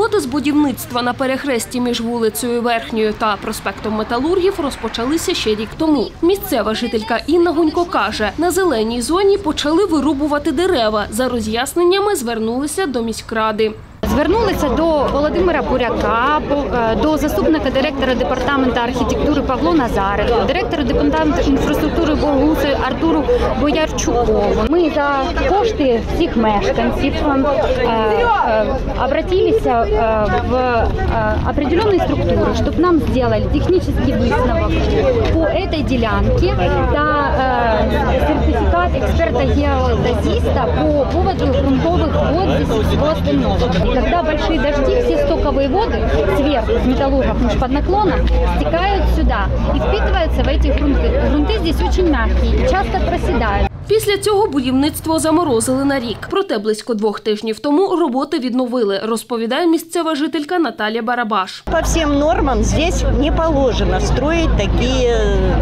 Роботи з будівництва на перехресті між вулицею Верхньою та проспектом Металургів розпочалися ще рік тому. Місцева жителька Інна Гунько каже, на зеленій зоні почали вирубувати дерева. За роз'ясненнями звернулися до міськради. Звернулися до Володимира Буряка, до заступника директора департаменту архітектури Павло Назаренко, директора департаменту інфраструктури благоустрою Артуру Боярчукову. Ми за кошти всіх мешканців обратилися в определенные структуры, чтобы нам сделали технический выставок по этой делянке, да, сертификат эксперта-геодезиста по поводу грунтовых вод здесь и всего остального. Когда большие дожди, все стоковые воды сверху, с металлургов под наклоном, стекают сюда и впитываются в эти грунты. Грунты здесь очень мягкие, часто проседают. Після цього будівництво заморозили на рік. Проте близько 2 тижнів тому роботи відновили, розповідає місцева жителька Наталія Барабаш. По всім нормам здесь не положено строить такие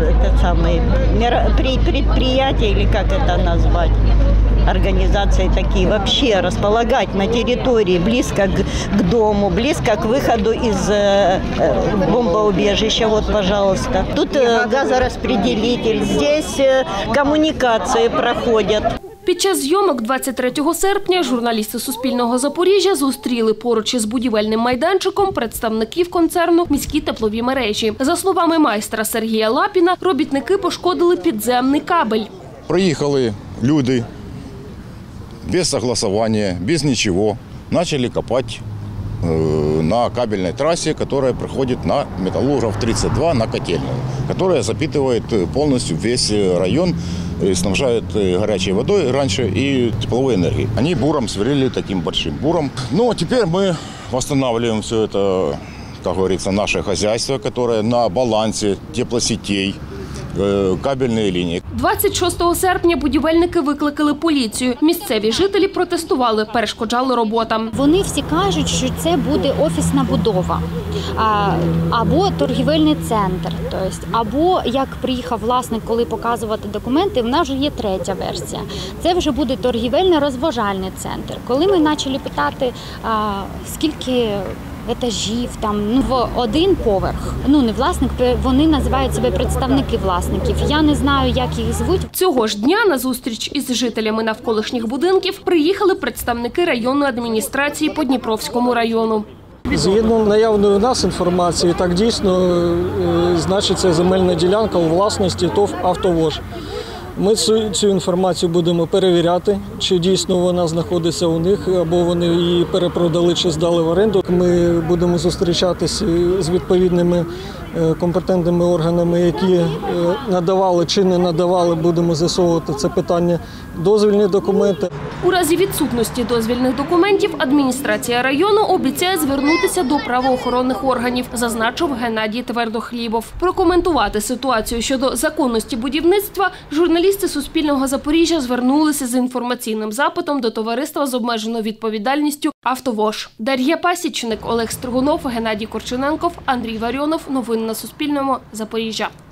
предприятия, или как это назвать, организации такие, вообще располагать на территории близко к дому, близко к выходу из бомбоубежища. Вот, пожалуйста. Тут газораспределитель, здесь коммуникации проходять. Під час зйомок 23 серпня журналісти Суспільного Запоріжжя зустріли поруч із будівельним майданчиком представників концерну «Міські теплові мережі». За словами майстра Сергія Лапіна, робітники пошкодили підземний кабель. Приїхали люди без согласования, без ничего, начали копать на кабельной трассе, которая проходит на Металлургов 32, на котельную, которая запитывает полностью весь район, снабжает горячей водой раньше и тепловой энергией. Они буром сверлили, таким большим буром. Но теперь мы восстанавливаем все это, как говорится, наше хозяйство, которое на балансе теплосетей, кабельної лінії. 26 серпня будівельники викликали поліцію. Місцеві жителі протестували, перешкоджали роботам. Вони всі кажуть, що це буде офісна будова, або торгівельний центр. Або, як приїхав власник, коли показувати документи, в нас вже є третя версія. Це вже буде торгівельно-розважальний центр. Коли ми почали питати, скільки етажів, в один поверх. Не власник, вони називають себе представники власників. Я не знаю, як їх звуть. Цього ж дня на зустріч із жителями навколишніх будинків приїхали представники районної адміністрації по Дніпровському району. Згідно наявної у нас інформації, так дійсно значиться земельна ділянка у власності ТОВ «Автовож». Ми цю інформацію будемо перевіряти, чи дійсно вона знаходиться у них, або вони її перепродали чи здали в оренду. Ми будемо зустрічатися з відповідними компетентними органами, які надавали чи не надавали, будемо з'ясовувати це питання, дозвільні документи. У разі відсутності дозвільних документів адміністрація району обіцяє звернутися до правоохоронних органів, зазначив Геннадій Твердохлібов. Прокоментувати ситуацію щодо законності будівництва журналісти Суспільного Запоріжжя звернулися з інформаційним запитом до товариства з обмеженою відповідальністю «Автовож». Дар'я Пасічник, Олег Стригунов, Геннадій Корчененков, Андрій Варіонов. Новини на Суспільному. Запоріжжя.